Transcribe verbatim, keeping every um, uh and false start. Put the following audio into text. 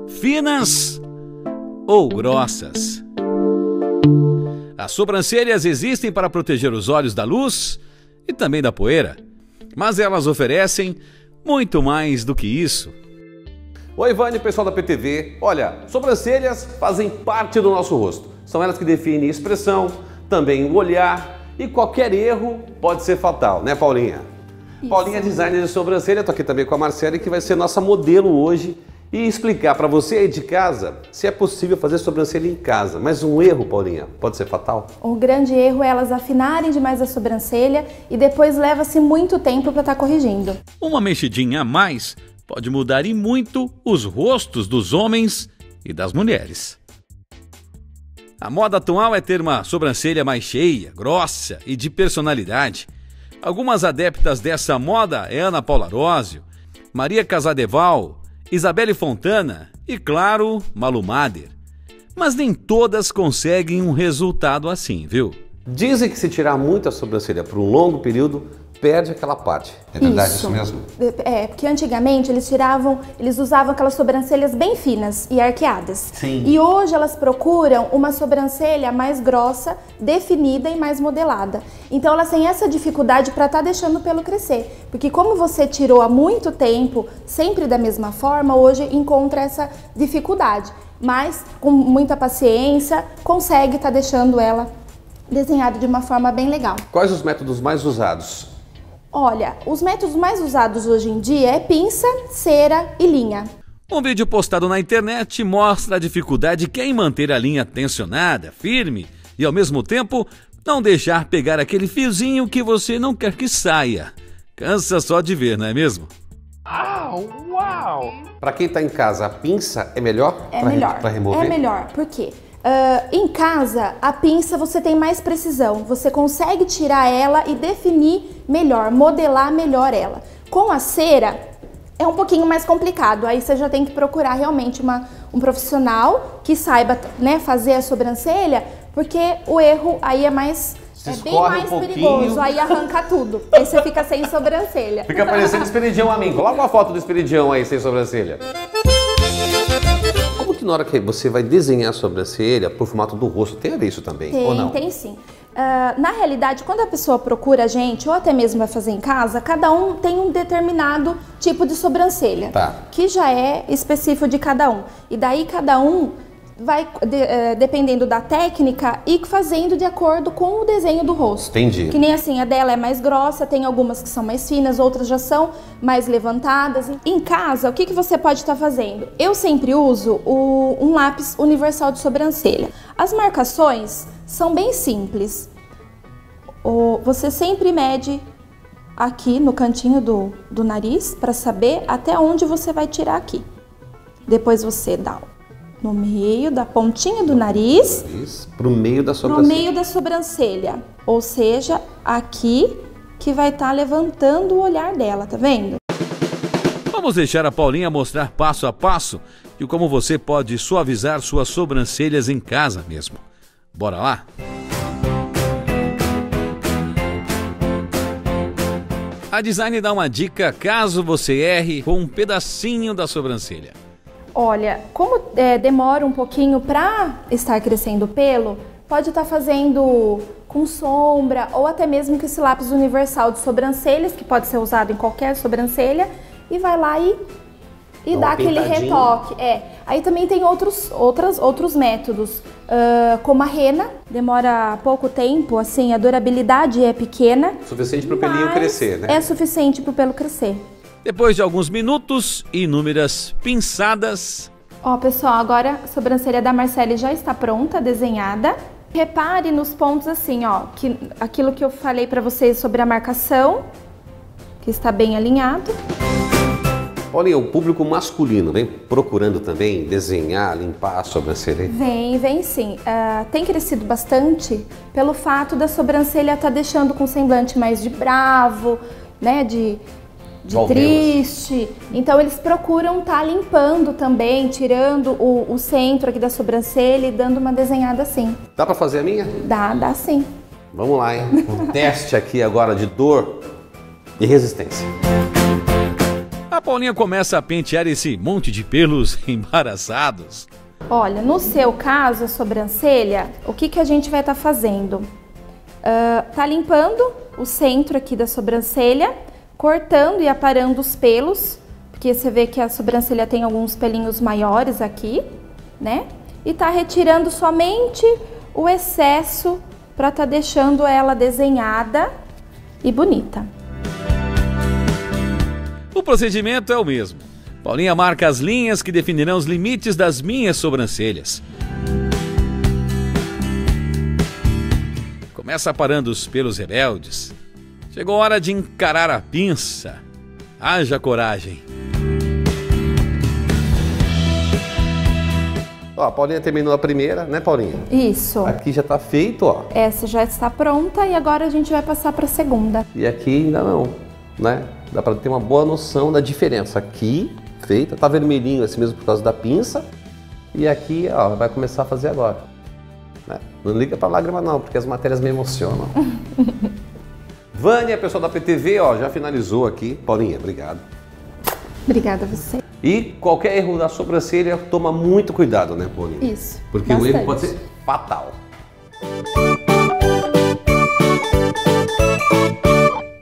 finas ou grossas. As sobrancelhas existem para proteger os olhos da luz e também da poeira, mas elas oferecem muito mais do que isso. Oi, Vânia, pessoal da P T V. Olha, sobrancelhas fazem parte do nosso rosto. São elas que definem a expressão, também o olhar, e qualquer erro pode ser fatal, né, Paulinha? Isso. Paulinha é designer de sobrancelha, tô aqui também com a Marcele, que vai ser nossa modelo hoje e explicar para você aí de casa se é possível fazer sobrancelha em casa. Mas um erro, Paulinha, pode ser fatal? O grande erro é elas afinarem demais a sobrancelha e depois leva-se muito tempo para estar corrigindo. Uma mexidinha a mais pode mudar e muito os rostos dos homens e das mulheres. A moda atual é ter uma sobrancelha mais cheia, grossa e de personalidade. Algumas adeptas dessa moda é Ana Paula Arósio, Maria Casadeval, Isabelle Fontana e, claro, Malu Mader. Mas nem todas conseguem um resultado assim, viu? Dizem que se tirar muito a sobrancelha por um longo período, perde aquela parte. É verdade isso, isso mesmo? É, porque antigamente eles tiravam, eles usavam aquelas sobrancelhas bem finas e arqueadas. Sim. E hoje elas procuram uma sobrancelha mais grossa, definida e mais modelada. Então elas têm essa dificuldade para estar deixando o pelo crescer. Porque como você tirou há muito tempo, sempre da mesma forma, hoje encontra essa dificuldade. Mas com muita paciência, consegue estar deixando ela desenhada de uma forma bem legal. Quais os métodos mais usados? Olha, os métodos mais usados hoje em dia é pinça, cera e linha. Um vídeo postado na internet mostra a dificuldade que é em manter a linha tensionada, firme e ao mesmo tempo não deixar pegar aquele fiozinho que você não quer que saia. Cansa só de ver, não é mesmo? Ah, uau! Para quem está em casa, a pinça é melhor? É pra melhor. Re pra remover? É melhor, por quê? Uh, em casa, a pinça você tem mais precisão, você consegue tirar ela e definir melhor, modelar melhor ela. Com a cera é um pouquinho mais complicado, aí você já tem que procurar realmente uma, um profissional que saiba, né, fazer a sobrancelha, porque o erro aí é mais... Se é bem mais um perigoso, aí arranca tudo, aí você fica sem sobrancelha. Fica parecendo Esperidião a mim, coloca uma foto do Esperidião aí sem sobrancelha. Como que na hora que você vai desenhar a sobrancelha pro formato do rosto, tem a ver isso também, tem, ou não? Tem sim. Uh, na realidade, quando a pessoa procura a gente, ou até mesmo vai fazer em casa, cada um tem um determinado tipo de sobrancelha, tá, que já é específico de cada um. E daí cada um vai, de, uh, dependendo da técnica, ir fazendo de acordo com o desenho do rosto. Entendi. Que nem assim, a dela é mais grossa, tem algumas que são mais finas, outras já são mais levantadas. Em casa, o que, que você pode estar fazendo? Eu sempre uso o, um lápis universal de sobrancelha. As marcações são bem simples. O, você sempre mede aqui no cantinho do, do nariz para saber até onde você vai tirar aqui. Depois você dá no meio da pontinha do nariz, isso, pro meio da sobrancelha. Pro meio da sobrancelha, ou seja, aqui que vai estar levantando o olhar dela, tá vendo? Vamos deixar a Paulinha mostrar passo a passo de como você pode suavizar suas sobrancelhas em casa mesmo. Bora lá? A design dá uma dica caso você erre com um pedacinho da sobrancelha. Olha, como é, demora um pouquinho para estar crescendo o pelo, pode estar fazendo com sombra ou até mesmo com esse lápis universal de sobrancelhas, que pode ser usado em qualquer sobrancelha, e vai lá e, e dá aquele retoque. É. Aí também tem outros, outras, outros métodos, uh, como a rena, demora pouco tempo, assim, a durabilidade é pequena. Suficiente para o pelinho crescer, né? É suficiente para o pelo crescer. Depois de alguns minutos e inúmeras pinçadas... Ó, pessoal, agora a sobrancelha da Marcele já está pronta, desenhada. Repare nos pontos assim, ó, que, aquilo que eu falei para vocês sobre a marcação, que está bem alinhado. Olha, o público masculino vem procurando também desenhar, limpar a sobrancelha? Vem, vem sim. Uh, tem crescido bastante pelo fato da sobrancelha estar tá deixando com semblante mais de bravo, né, de... de triste, então eles procuram estar tá limpando também, tirando o, o centro aqui da sobrancelha e dando uma desenhada assim. Dá pra fazer a minha? Dá, dá sim. Vamos lá, hein? Um teste aqui agora de dor e resistência. A Paulinha começa a pentear esse monte de pelos embaraçados. Olha, no seu caso, a sobrancelha, o que, que a gente vai estar tá fazendo? Uh, tá limpando o centro aqui da sobrancelha, cortando e aparando os pelos, porque você vê que a sobrancelha tem alguns pelinhos maiores aqui, né? E tá retirando somente o excesso para tá deixando ela desenhada e bonita. O procedimento é o mesmo. Paulinha marca as linhas que definirão os limites das minhas sobrancelhas. Começa aparando os pelos rebeldes. Chegou a hora de encarar a pinça. Haja coragem. Ó, a Paulinha terminou a primeira, né, Paulinha? Isso. Aqui já tá feito, ó. Essa já está pronta e agora a gente vai passar para a segunda. E aqui ainda não, né? Dá para ter uma boa noção da diferença. Aqui, feita, tá vermelhinho assim mesmo por causa da pinça. E aqui, ó, vai começar a fazer agora. Né? Não liga pra lágrima não, porque as matérias me emocionam. Vânia, pessoal da P T V, ó, já finalizou aqui. Paulinha, obrigado. Obrigada a você. E qualquer erro da sobrancelha, toma muito cuidado, né, Paulinha? Isso. Porque bastante. o erro pode ser fatal.